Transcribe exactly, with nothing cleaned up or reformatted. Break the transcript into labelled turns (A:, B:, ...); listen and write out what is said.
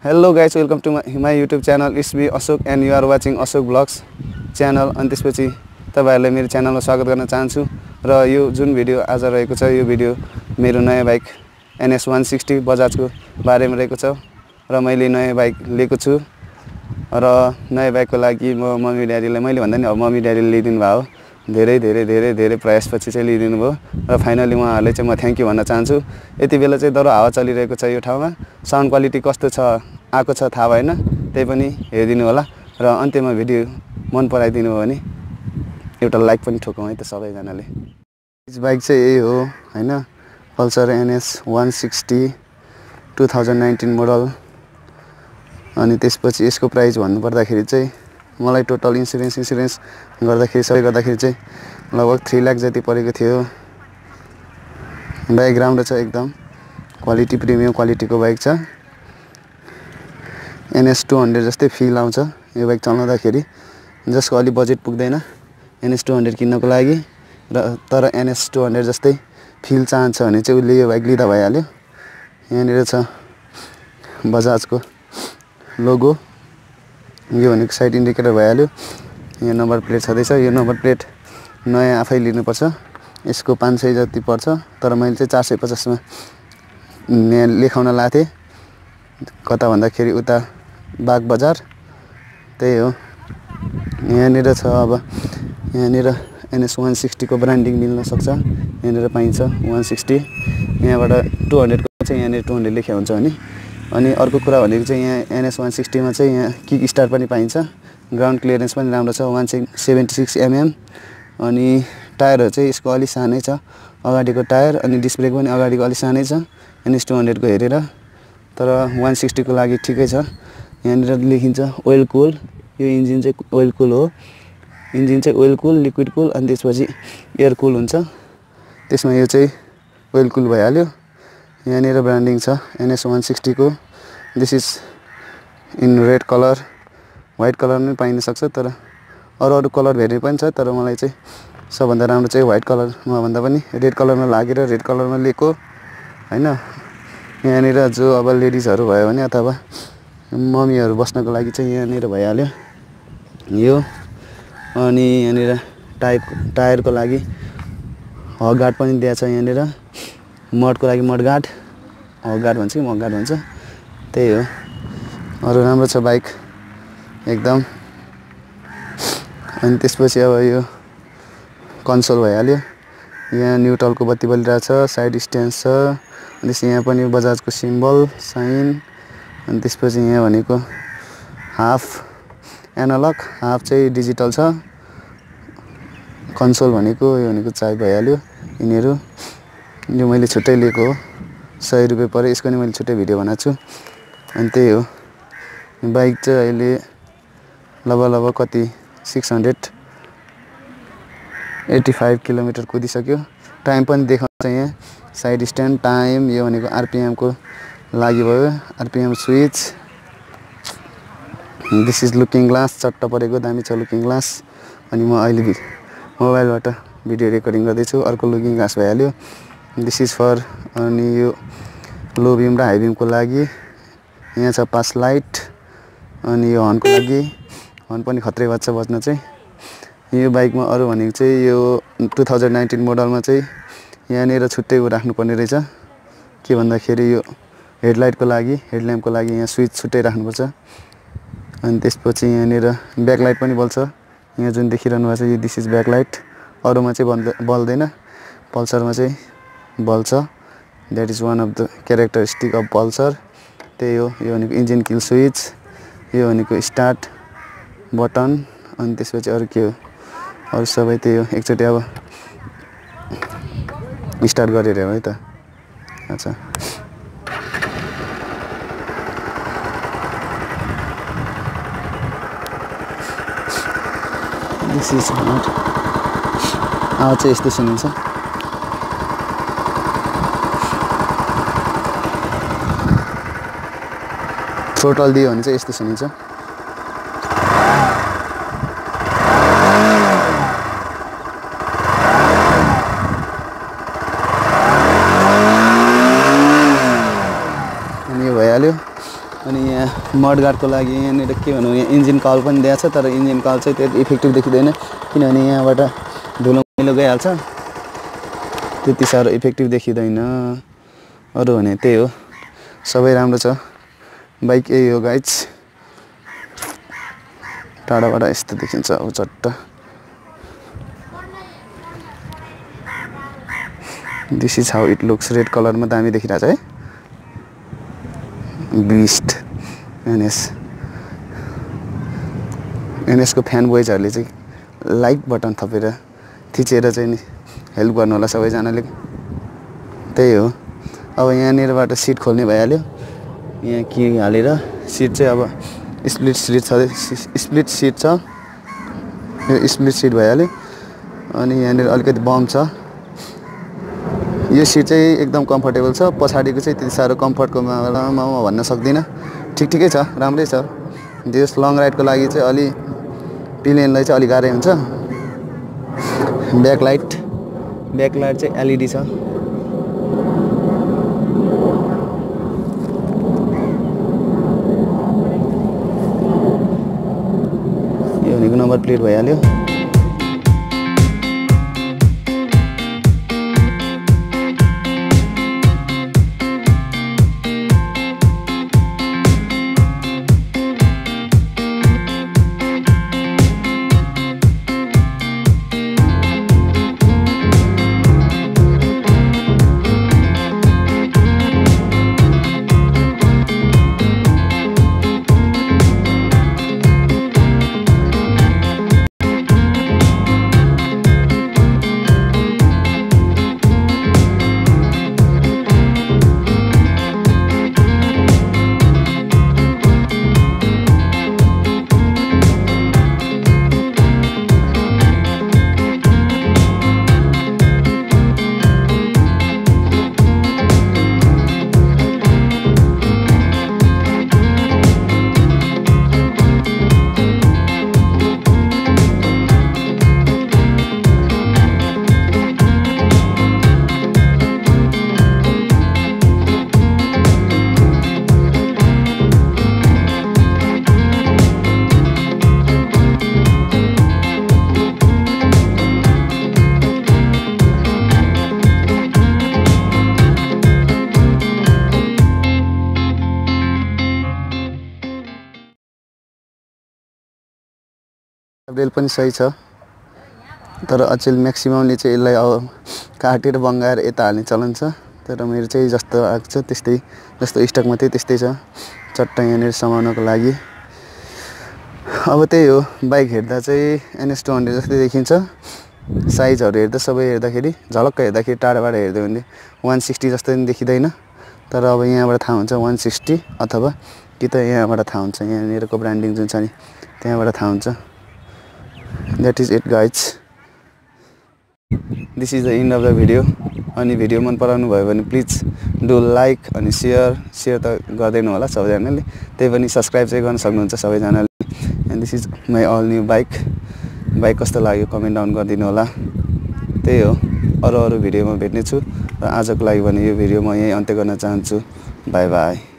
A: Hello guys, welcome to my, my YouTube channel. It's me Ashok and you are watching Ashok Vlogs channel. अनि त्यसपछि तपाईहरुलाई मेरो च्यानलमा स्वागत गर्न चाहन्छु र यो जुन भिडियो आज रहेको छ यो भिडियो मेरो नयाँ bike N S one sixty बजाजको बारेमा रहेको छ र मैले नयाँ बाइक लिएको छु र नयाँ बाइकको लागि म मम्मी ड्याडीलाई मैले भन्दा नि अब मम्मी ड्याडीले लिदिनु भयो धेरै धेरै धेरै धेरै प्रयासपछि चाहिँ लिदिनु भयो र फाइनली उहाँहरुलाई चाहिँ म थ्यांक यू भन्न चाहन्छु। यति बेला चाहिँ दरो हावा चलिरहेको छ यो ठाउँमा। साउन्ड क्वालिटी कस्तो छ आको छ थाहा भएन, त्यही पनि हेरिदिनु होला र अन्त्यमा भिडियो मन पराइदिनु भयो भने एउटा लाइक पनि ठोकौँ है त सबैजनाले। यस बाइक चाहिँ यही हो हैन, Pulsar N S one sixty two thousand nineteen model. अनि त्यसपछि यसको प्राइस भन्नु पर्दाखेरि चाहिँ मलाई टोटल इन्स्योरेन्स इन्स्योरेन्स गर्दाखेरि सबै गर्दाखेरि चाहिँ लगभग three लाख जति परेको थियो। बाइक राम्रो छ, एकदम क्वालिटी प्रिमियम क्वालिटीको बाइक छ। N S two hundred जस्तै फिल आउँछ यो बाइक चलाउँदाखेरि, जसको अलि बजेट पुग्दैन N S two hundred किन्नको लागि र तर N S two hundred जस्तै फिल चाहन्छ भने चाहिँ उले यो बाइक लिदा भइहाल्यो। यहाँनिर छ बजाजको लोगो, यो भनेको साइड इन्डिकेटर भइहाल्यो। यहाँ नम्बर प्लेट छदैछ, यो नम्बर प्लेट नयाँ आफै लिनुपर्छ। यसको पाँच सय जति पर्छ तर मैले चाहिँ चार सय पचास मा लेखाउन लाथे, कता भन्दाखेरि उता बाग बजार, त्यही हो। यहाँनिर छ अब यहाँनिर N S one sixty को ब्रान्डिङ मिल्न सक्छ, यहाँनिर पाइन्छ one sixty, यहाँबाट two hundred को चाहिँ यहाँनिर two hundred लेख्या हुन्छ भने। अनि अर्को कुरा भनेको चाहिँ यहाँ N S one sixty मा चाहिँ यहाँ किक स्टार्ट पनि पाइन्छ, ग्राउन्ड क्लियरेन्स पनि राम्रो छ one seventy-six millimeter। अनि टायरहरु चाहिँ यसको अलि सानै छ अगाडिको टायर, अनि डिस्क ब्रेक पनि अगाडिको अलि सानै छ N S two hundred को हेरेर, तर one sixty को लागि ठिकै छ। यहाँनिर लेखिन्छ ओइल कुल, यो इन्जिन चाहिँ ओइल कुल हो, इन्जिन चाहिँ ओइल कुल लिक्विड कुल अनि त्यसपछि एयर कुल हुन्छ, त्यसमा यो चाहिँ ओइल कुल भइहाल्यो। यहाँनिर ब्रान्डिङ छ N S one sixty को, this is in red colour, white colour पनि पाइन सक्छ तर अरु अरु कलर भेरिएन्ट पनि छ, तर मलाई चाहिँ सबभन्दा राम्रो चाहिँ व्हाइट कलरमा भन्दा पनि रेड कलरमा लागेर रेड कलरमा लिएको हैन। यहाँनिर जो अब लेडिजहरु भयो भने अथवा मम्मीहरु बस्नको लागि चाहिँ यहाँनिर भइहाल्यो यो। अनि यहाँनिर टाइप टायरको लागि हक गार्ड पनि दिएको छ, यहाँनिर मडको लागि मड गार्ड, हक गार्ड भन्छ कि मड गार्ड भन्छ, त्यही हो। अरु राम्रो छ बाइक एकदम। अनि त्यसपछि अब यो कन्सोल भइहाल्यो, यहाँ न्युट्रलको बत्ती बलिरहेको छ, साइड स्ट्यान्ड छ, अनि यहाँ पनि बजाजको सिम्बल साइन। अनि त्यसपछि यहाँ भनेको हाफ एनालग हाफ चाहिँ डिजिटल छ, कन्सोल भनेको यो भनेको चाबी भइहाल्यो। यिनीहरु यो मैले छुट्टै लिएको हो, सय रुपैयाँ परे, यसको नि मैले छुट्टै भिडियो बनाएको छु। अनि त्यही हो, बाइक चाहिँ अहिले लगभग लगभग कति six eighty-five किलोमिटर कुदिसक्यो। टाइम पनि देखाउँछ यहाँ, साइड स्ट्यान्ड टाइम, यो भनेको R P M को लागि भयो, R P M switch. This is looking glass, चट्ट परेको दामी छ लुकिङ ग्लास। अनि म अहिले मोबाइलबाट भिडियो रेकर्डिङ गर्दैछु, अर्को लुकिङ ग्लास भइहाल्यो। दिस इज फर अनि यो लो बिम र हाई बिमको लागि। यहाँ छ पास लाइट, अनि यो हर्नको लागि हर्न पनि खत्रै बज्छ बज्न चाहिँ। यो बाइकमा अरु भनेको चाहिँ यो two thousand nineteen मोडलमा चाहिँ यहाँनिर छुट्टै राख्नुपर्ने रहेछ, के भन्दाखेरि यो हेडलाइटको लागि हेडल्याम्पको लागि यहाँ स्विच छुट्टै राख्नुपर्छ। अनि त्यसपछि यहाँनिर ब्याकलाइट पनि बल्छ, यहाँ जुन देखिरहनु भएको छ यो दिस इज ब्याकलाइट, अरुमा चाहिँ बल्द बल्दैन, पल्सरमा चाहिँ बल्छ। That is one of the characteristic of Pulsar, त्यही हो। यो भनेको इन्जिन किल स्विच, यो भनेको स्टार्ट बटन, अनि त्यसपछि अरु के हो अरु सबै त्यही हो। एकचोटी अब स्टार्ट गरेर है त। अच्छा दिस इज नट, आवाज चाहिँ यस्तो सुनिन्छ। थ्रोटल दियो भने चाहिँ यस्तो सुनिन्छ। अनि अनि यहाँ मडगार्डको लागि यहाँनिर के भनौँ यहाँ इन्जिन कल पनि दिएको छ तर इन्जिन कल चाहिँ त्यति इफेक्टिभ देखिँदैन किनभने यहाँबाट धुलो मैलो गइहाल्छ त्यति साह्रो इफेक्टिभ देखिँदैन अरू भने त्यही हो सबै राम्रो छ बाइक यही हो गाइज टाढाबाट यस्तो देखिन्छ अब चट्ट this is how it looks red कलरमा दामी देखिरहेछ है बिस्ट एनएस एनएसको फ्यान बोइजहरूले चाहिँ लाइक बटन थपेर थिचेर चाहिँ नि हेल्प गर्नु होला सबैजनाले त्यही हो अब यहाँनिरबाट सिट खोल्ने भइहाल्यो यहाँ के हालेर सिट चाहिँ अब स्प्लिट सिट छ स्प्लिट सिट छ यो स्प्लिट सिट भइहाल्यो अनि यहाँनिर अलिकति बम छ यो सिट चाहिँ एकदम कम्फर्टेबल छ पछाडिको चाहिँ त्यति साह्रो कम्फर्टको मामलामा म भन्न सक्दिनँ ठिक ठिकै छ राम्रै छ त्यस लङ राइडको लागि चाहिँ अलि पिलियनलाई चाहिँ अलिक गाह्रै हुन्छ ब्याकलाइट ब्याकलाइट चाहिँ एलइडी छ यो भनेको नम्बर प्लेट भइहाल्यो रेल पनि सही छ तर अचेल म्याक्सिममले चाहिँ यसलाई अब काटेर बङ्गाएर यता हाल्ने चलन छ तर मेरो चाहिँ जस्तो आएको छ त्यस्तै जस्तो स्टकमा थियो त्यस्तै छ चट्ट यहाँनिर समाउनको लागि अब त्यही हो बाइक हेर्दा चाहिँ एनएस टू हन्ड्रेड जस्तै देखिन्छ साइजहरू हेर्दा सबै हेर्दाखेरि झलक्क हेर्दाखेरि टाढाबाट हेर्दै भने वान सिक्सटी जस्तो पनि देखिँदैन तर अब यहाँबाट थाहा हुन्छ वान सिक्सटी अथवा कि त यहाँबाट थाहा हुन्छ यहाँनिरको ब्रान्डिङ जुन छ नि त्यहाँबाट थाहा हुन्छ That is it guys. This is the end of the video. अनि भिडियो मन पराउनु भयो भने प्लिज डु लाइक अनि सेयर सेयर त गर्दैन होला सबैजनाले त्यही पनि सब्स्क्राइब चाहिँ गर्न सक्नुहुन्छ सबैजनाले and this is my all new bike bike कस्तो लाग्यो कमेन्ट डाउन गरिदिनु होला त्यही हो अरू अरू भिडियोमा भेट्नेछु र आजको लागि भने यो भिडियो म यहीँ अन्त्य गर्न चाहन्छु बाई बाई